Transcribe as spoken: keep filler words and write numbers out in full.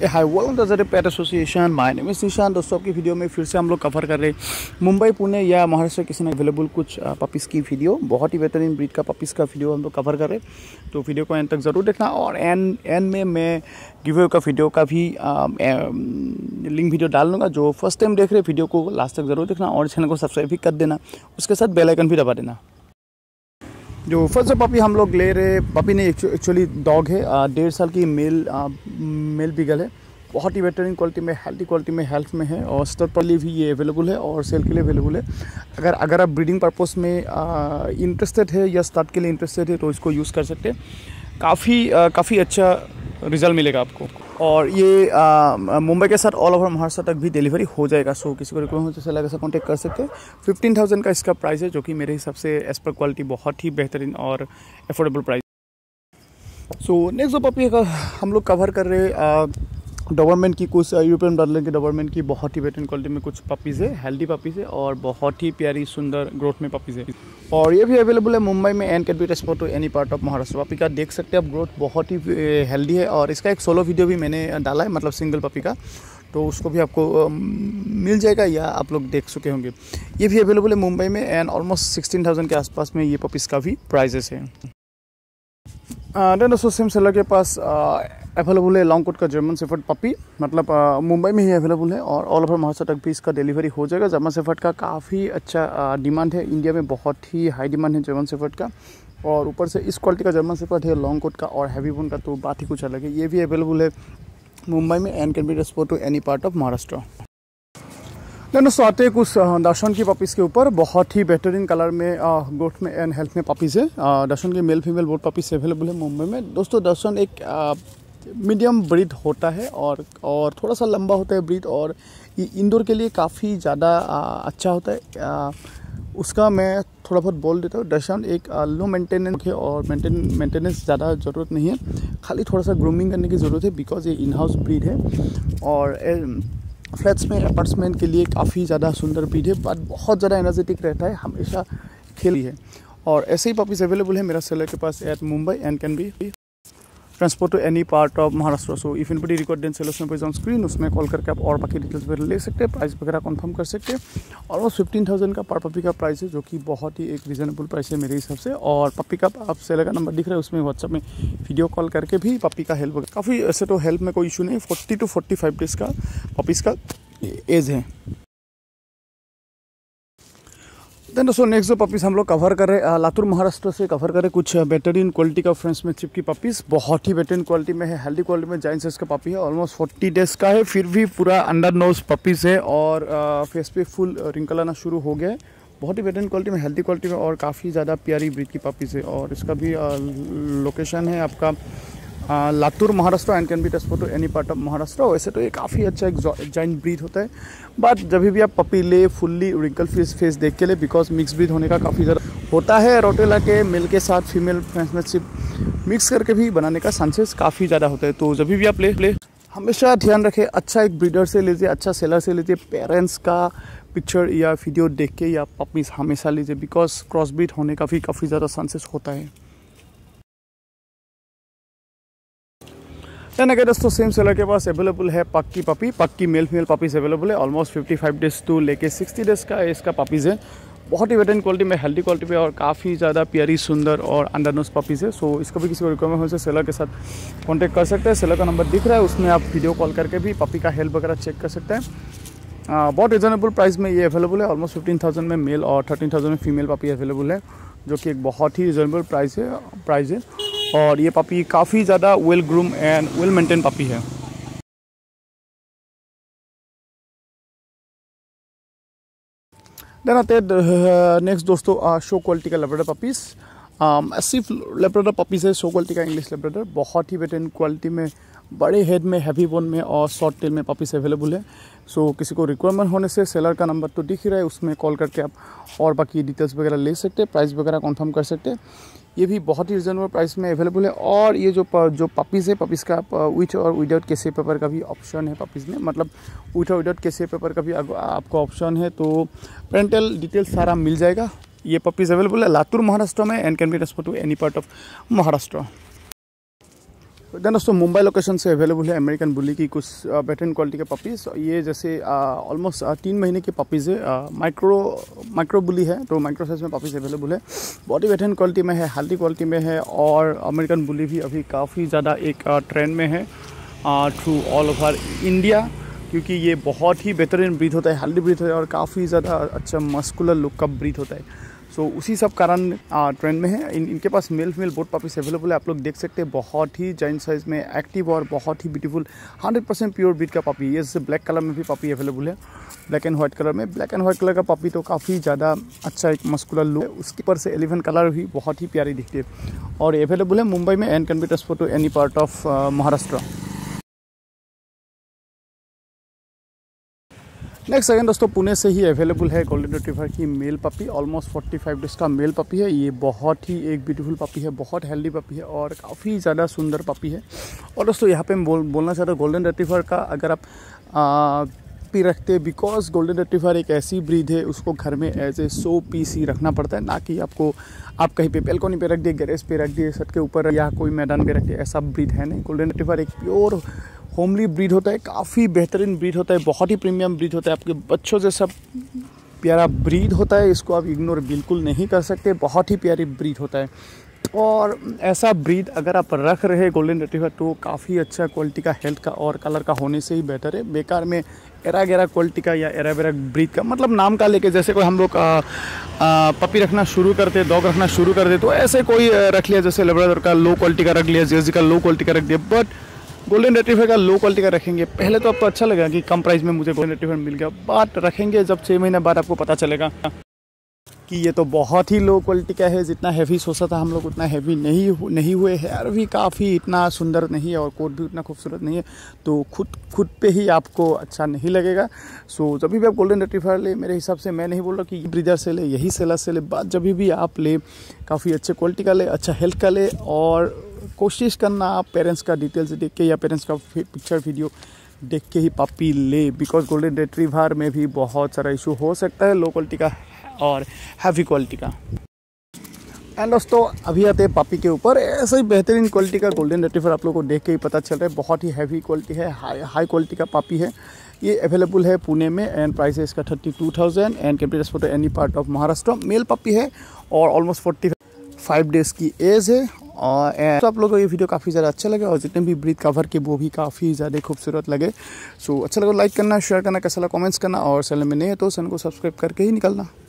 Hi welcome to the pet association. My name is Nishan. दोस्तों आपकी video में फिर से हम लोग कवर कर रहे हैं मुंबई पुणे या महाराष्ट्र किसी में अवेलेबल कुछ पपीज़ की वीडियो। बहुत ही बेहतरीन ब्रीड का पपीज़ का वीडियो हम लोग कवर कर रहे हैं, तो वीडियो को एंड तक ज़रूर देखना। और एंड एंड में मैं गिव का वीडियो का भी आ, ए, लिंक वीडियो डाल दूँगा। जो फर्स्ट टाइम देख रहे वीडियो को लास्ट तक ज़रूर देखना और चैनल को सब्सक्राइब भी कर देना, उसके साथ बेल आइकन भी दबा देना। जो फर्स्ट जो पपी हम लोग ले रहे पपी ने एक्चुअली डॉग है, डेढ़ साल की मेल आ, मेल बीगल है। बहुत ही बेहतरीन क्वालिटी में, हेल्थी क्वालिटी में, हेल्थ में है और स्टड पर लिए भी ये अवेलेबल है और सेल के लिए अवेलेबल है। अगर अगर आप ब्रीडिंग पर्पस में इंटरेस्टेड है या स्टार्ट के लिए इंटरेस्टेड है तो इसको यूज़ कर सकते हैं। काफ़ी काफ़ी अच्छा रिजल्ट मिलेगा आपको। और ये आ, मुंबई के साथ ऑल ओवर महाराष्ट्र तक भी डिलीवरी हो जाएगा। सो किसी को रिक्वायरमेंट हो तो लगा से कॉन्टेक्ट कर सकते हैं। फिफ्टीन थाउजेंड का इसका प्राइस है, जो कि मेरे हिसाब से एज पर क्वालिटी बहुत ही बेहतरीन और अफोर्डेबल प्राइस। सो नेक्स्ट जो पपी का हम लोग कवर कर रहे हैं डॉबरमैन की, कुछ यूरोपियन ब्रडलैंड की डॉबरमैन की बहुत ही बेहतरीन क्वालिटी में कुछ पपीज़ है, हेल्दी पपीज़ है और बहुत ही प्यारी सुंदर ग्रोथ में पपीज़ है। और ये भी अवेलेबल है मुंबई में and can be transport to any part of Maharashtra. Puppy का देख सकते हैं आप, ग्रोथ बहुत ही हेल्दी है। और इसका एक सोलो वीडियो भी मैंने डाला है, मतलब सिंगल पपी का, तो उसको भी आपको मिल जाएगा या आप लोग देख चुके होंगे। ये भी अवेलेबल है मुंबई में एंड ऑलमोस्ट सिक्सटीन थाउजेंड के आसपास में ये पपीज़ का भी प्राइजेस है। देन दोस्तों सेम सेलर के पास अवेलेबल है लॉन्ग कोट का जर्मन शेफर्ड पपी, मतलब uh, मुंबई में ही अवेलेबल है और ऑल ओवर महाराष्ट्र तक भी इसका डिलीवरी हो जाएगा। जर्मन शेफर्ड का काफ़ी अच्छा डिमांड है, इंडिया में बहुत ही हाई डिमांड है जर्मन शेफर्ड का। और ऊपर से इस क्वालिटी का जर्मन शेफर्ड है लॉन्ग कोट का और हैवी बोन का, तो बात ही कुछ अलग है। ये भी अवेलेबल है मुंबई में and can be transport to any part of Maharashtra. दोस्तों आते हैं कुछ दर्शन की पपीज़ के ऊपर। बहुत ही बेहतरीन कलर में, ग्रोथ में एंड हेल्थ में पपीज़ है। दर्शन के male female both puppies available है मुंबई में। दोस्तों दर्शन एक मीडियम ब्रीड होता है और और थोड़ा सा लंबा होता है ब्रीड, और ये इंडोर के लिए काफ़ी ज़्यादा अच्छा होता है। आ, उसका मैं थोड़ा बहुत बोल देता हूँ। दर्शन एक लो मेंटेनेंस है और मेंटेन मेंटेनेंस ज़्यादा ज़रूरत नहीं है, खाली थोड़ा सा ग्रूमिंग करने की ज़रूरत है, बिकॉज ये इन हाउस ब्रीड है। और फ्लैट्स में अपार्टमेंट के लिए काफ़ी ज़्यादा सुंदर ब्रीड है, बट बहुत ज़्यादा एनर्जेटिक रहता है, हमेशा खेली है। और ऐसे ही पपीज़ अवेलेबल है मेरा सेलर के पास at Mumbai and can be transport to any part of Maharashtra. So if anybody required then seller's number is on screen, उसमें कॉल करके आप और बाकी डिटेल्स वगैरह ले सकते हैं, प्राइस वगैरह कंफर्म कर सकते हैं। ऑलमोस्ट फिफ्टीन थाउजेंड का पर पपी का प्राइस है, जो कि बहुत ही एक रीजनेबल प्राइस है मेरे हिसाब से। और पपी का आप सेलर का नंबर दिख रहा है, उसमें व्हाट्सएप में वीडियो कॉल करके भी पपी का हेल्प वगैरह काफ़ी, ऐसे तो हेल्प में कोई इशू नहीं। Forty to forty five days का पपीज़ का एज है। देन दोस्तों नेक्स्ट जो पपीज़ हम लोग कवर कर रहे हैं लातूर महाराष्ट्र से कवर कर रहे कुछ बेहतरीन क्वालिटी का फ्रेंड्स में चिप की पपीज़। बहुत ही बेहतरीन क्वालिटी में है, हेल्दी क्वालिटी में, जाइंट साइज का पपी है। ऑलमोस्ट फोर्टी डेज़ का है, फिर भी पूरा अंडर नोज पपीज़ है और आ, फेस पे फुल रिंकल आना शुरू हो गया है। बहुत ही बेहतरीन क्वालिटी में, हेल्दी क्वालिटी में और काफ़ी ज़्यादा प्यारी ब्रीड की पपीज़ है। और इसका भी आ, लोकेशन है आपका आ, Latur Maharashtra and can be transport to any part of Maharashtra. वैसे तो ये काफ़ी अच्छा एक जाइंट ब्रीड होता है, बट जब भी आप पपी ले फुल्ली रिंकल फेस फेस देख के ले, बिकॉज मिक्स ब्रीड होने का काफ़ी ज़्यादा होता है। रोटेला के मेल के साथ फीमेल फ्रेंडशिप मिक्स करके भी बनाने का चांसेस काफ़ी ज़्यादा होता है। तो जब भी आप ले ले हमेशा ध्यान रखें, अच्छा एक ब्रीडर से लीजिए, अच्छा सेलर से लीजिए, पेरेंट्स का पिक्चर या वीडियो देख के या पपीज़ हमेशा लीजिए, बिकॉज क्रॉस ब्रीड होने का भी काफ़ी ज़्यादा चांसेस होता है। देन अगर दोस्तों सेम सेलर के पास अवेलेबल है पक्की पपी, पक्की मेल फीमेल पपीज़ अवेलेबल है। Almost fifty five days to लेके सिक्सटी डेज़ का इसका पपीज़ है। बहुत ही बेहतरीन क्वालिटी में, हेल्दी क्वालिटी में और काफ़ी ज़्यादा प्यारी सुंदर और अंडरनोज पपीज़ है। सो इसको भी किसी को रिक्वायरमेंट हो से सेलर के साथ कॉन्टैक्ट कर सकते हैं। सेलर का नंबर दिख रहा है, उसमें आप वीडियो कॉल करके भी पपी का हेल्थ वगैरह चेक कर सकते हैं। uh, बहुत रिजनेबल प्राइस में ये अवेलेबल है। ऑलमोस्ट फिफ्टीन थाउजेंड में मेल और थर्टीन थाउजेंड में फीमेल पपी अवेलेबल है, जो कि एक बहुत ही रिजनेबल प्राइस है प्राइस है और ये पपी काफ़ी ज़्यादा well groom and well maintain puppy है। देन आते हैं नेक्स्ट दोस्तों शो क्वालिटी का Labrador puppies. Massive Labrador puppies है, शो क्वालिटी का इंग्लिश लैब्राडोर। बहुत ही बेहतरीन क्वालिटी में, बड़े हेड में, हैवी बोन में और शॉर्ट टेल में पपीज़ अवेलेबल है। सो so, किसी को रिक्वायरमेंट होने से सेलर का नंबर तो दिख ही रहा है, उसमें कॉल करके आप और बाकी डिटेल्स वगैरह ले सकते हैं, प्राइस वगैरह कंफर्म कर सकते हैं। ये भी बहुत ही रिजनेबल प्राइस में अवेलेबल है। और ये जो जो पपीज़ है, पपीज़ का विथ और विदाउट केसी पेपर का भी ऑप्शन है पपीज़ में, मतलब विथ और विदाउट केसी पेपर का भी आपको ऑप्शन है। तो पेरेंटल डिटेल्स सारा मिल जाएगा। ये पपीज़ अवेलेबल है लातूर महाराष्ट्र में and can be transport to any part of Maharashtra. Then दोस्तों मुंबई लोकेशन से अवेलेबल है अमेरिकन बुली की कुछ बेटर क्वालिटी के पपीज़। ये जैसे ऑलमोस्ट तीन महीने के पपीज़ है, माइक्रो माइक्रो बुली है, तो माइक्रो साइज में पपीज़ अवेलेबल है। बहुत ही बेटर क्वालिटी में है, हेल्दी क्वालिटी में है। और अमेरिकन बुली भी अभी काफ़ी ज़्यादा एक ट्रेंड में है थ्रू ऑल ओवर इंडिया, क्योंकि ये बहुत ही बेहतरीन ब्रीड होता है, हेल्दी ब्रीड होता है और काफ़ी ज़्यादा अच्छा मस्कुलर लुक का ब्रीड होता है। सो so, उसी सब कारण ट्रेंड में है। इन इनके पास male female both puppies available है। आप लोग देख सकते हैं बहुत ही जाइंट साइज़ में एक्टिव और बहुत ही beautiful hundred percent pure breed का पपी। ये जैसे ब्लैक कलर में भी पपी अवेलेबल है, ब्लैक एंड व्हाइट कलर में। ब्लैक एंड व्हाइट कलर का पपी तो काफ़ी ज़्यादा अच्छा एक मस्कुलर लुक है। उसके ऊपर से एलिफेंट कलर भी बहुत ही प्यारी दिखती है और अवेलेबल है मुंबई में and can be transport to any part of Maharashtra. Next second दोस्तों पुणे से ही अवेलेबल है गोल्डन रिट्रीवर की मेल पपी। ऑलमोस्ट पैंतालीस डेज का मेल पपी है। ये बहुत ही एक ब्यूटीफुल पपी है, बहुत हेल्दी पपी है और काफ़ी ज़्यादा सुंदर पपी है। और दोस्तों यहाँ पे मैं बोल बोलना चाहता हूँ गोल्डन रिट्रीवर का अगर आप आ, भी रखते, बिकॉज गोल्डन रिट्रीवर एक ऐसी ब्रीड है उसको घर में एज ए सो पीस ही रखना पड़ता है, ना कि आपको आप कहीं पे बेलकोनी पे रख दिए, गैरेज पे रख दिए, छत के ऊपर या कोई मैदान पे रख दिए, ऐसा ब्रीड है नहीं। गोल्डन रिट्रीवर एक प्योर होमली ब्रीड होता है, काफ़ी बेहतरीन ब्रीड होता है, बहुत ही प्रीमियम ब्रीड होता है, आपके बच्चों जैसा प्यारा ब्रीड होता है। इसको आप इग्नोर बिल्कुल नहीं कर सकते, बहुत ही प्यारी ब्रीड होता है। और ऐसा ब्रीड अगर आप रख रहे गोल्डन रिट्रीवर तो काफ़ी अच्छा क्वालिटी का, हेल्थ का और कलर का होने से ही बेहतर है। बेकार में एरा गेरा क्वालिटी का या एरा बेरा ब्रीड का, मतलब नाम का लेके, जैसे कोई हम लोग पपी रखना शुरू करते, डॉग रखना शुरू करते, तो ऐसे कोई रख लिया, जैसे लेब्राडोर का लो क्वालिटी का रख लिया, जीएसडी का लो क्वालिटी का रख दिया। बट गोल्डन रिट्रीवर का लो क्वालिटी का रखेंगे, पहले तो आपको अच्छा लगेगा कि कम प्राइस में मुझे गोल्डन रिट्रीवर मिल गया, बट रखेंगे जब छः महीने बाद आपको पता चलेगा कि ये तो बहुत ही लो क्वालिटी का है। जितना हैवी सोचा था हम लोग उतना हैवी नहीं नहीं हुए, हेयर भी काफ़ी इतना सुंदर नहीं है और कोट भी उतना खूबसूरत नहीं है, तो खुद खुद पे ही आपको अच्छा नहीं लगेगा। सो जब भी आप गोल्डन रिट्रीवर ले, मेरे हिसाब से मैं नहीं बोल रहा कि ब्रीडर से ले, यही सेलर से ले, बात जब भी आप ले काफ़ी अच्छे क्वालिटी का ले, अच्छा हेल्थ का ले। और कोशिश करना आप पेरेंट्स का डिटेल्स देख के या पेरेंट्स का पिक्चर वीडियो देख के ही पपी ले, बिकॉज गोल्डन रिट्रीवर में भी बहुत सारा इशू हो सकता है लो क्वालिटी का और हैवी क्वालिटी का। एंड दोस्तों अभी आते हैं पपी के ऊपर। ऐसा ही बेहतरीन क्वालिटी का गोल्डन रिट्रीवर आप लोगों को देख के ही पता चल रहा है, बहुत ही हैवी क्वालिटी है, हाई हाई क्वालिटी का पपी है। ये अवेलेबल है पुणे में एंड प्राइस है इसका thirty two thousand and can be transported any part of Maharashtra. Male puppy है और ऑलमोस्ट फोर्टी फाइव डेज की एज है। और तो आप लोगों को ये वीडियो काफ़ी ज़्यादा अच्छा लगे और जितने भी ब्रीड कवर के वो भी काफ़ी ज़्यादा खूबसूरत लगे। सो अच्छा लगा लाइक करना, शेयर करना, कैसा लगा कमेंट्स करना और चैनल में नहीं है तो चैनल को सब्सक्राइब करके ही निकलना।